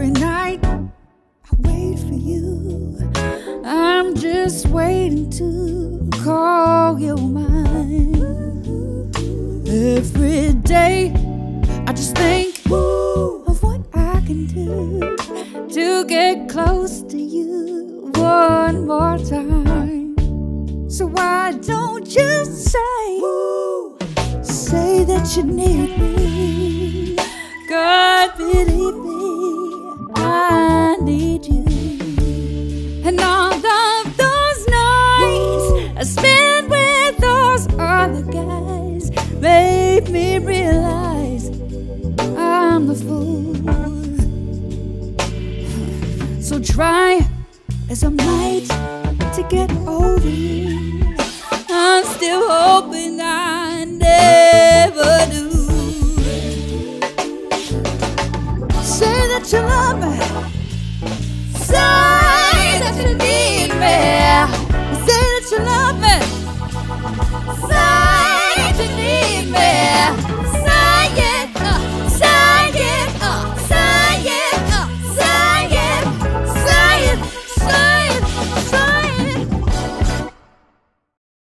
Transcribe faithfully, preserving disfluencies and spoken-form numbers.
Every night I wait for you. I'm just waiting to call you mine. Every day I just think of what I can do to get close to you one more time. So why don't you say, say that you need me? God, believe me, I need you. And all of those nights I spent with those other guys made me realize I'm the fool. So try as I might to get over you, I'm still hoping I